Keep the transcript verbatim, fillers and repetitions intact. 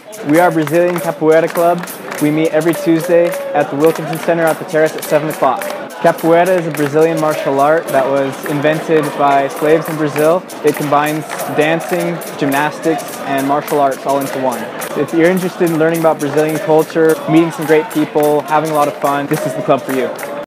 We are Brazilian Capoeira Club. We meet every Tuesday at the Wilkinson Center at the terrace at seven o'clock. Capoeira is a Brazilian martial art that was invented by slaves in Brazil. It combines dancing, gymnastics, and martial arts all into one. If you're interested in learning about Brazilian culture, meeting some great people, having a lot of fun, this is the club for you.